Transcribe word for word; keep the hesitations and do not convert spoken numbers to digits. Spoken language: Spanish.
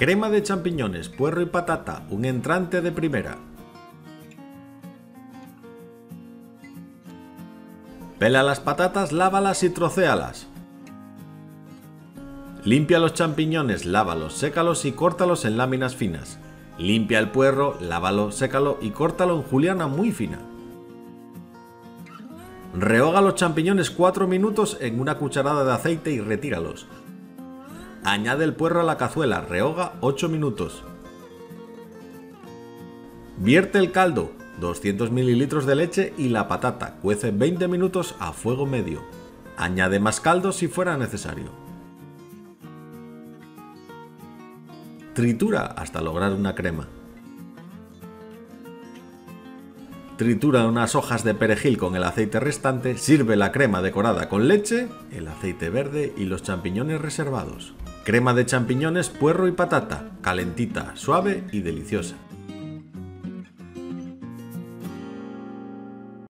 Crema de champiñones, puerro y patata, un entrante de primera. Pela las patatas, lávalas y trocéalas. Limpia los champiñones, lávalos, sécalos y córtalos en láminas finas. Limpia el puerro, lávalo, sécalo y córtalo en juliana muy fina. Rehoga los champiñones cuatro minutos en una cucharada de aceite y retíralos. Añade el puerro a la cazuela, rehoga ocho minutos. Vierte el caldo, doscientos mililitros de leche y la patata, cuece veinte minutos a fuego medio. Añade más caldo si fuera necesario. Tritura hasta lograr una crema. Tritura unas hojas de perejil con el aceite restante, sirve la crema decorada con leche, el aceite verde y los champiñones reservados. Crema de champiñones, puerro y patata, calentita, suave y deliciosa.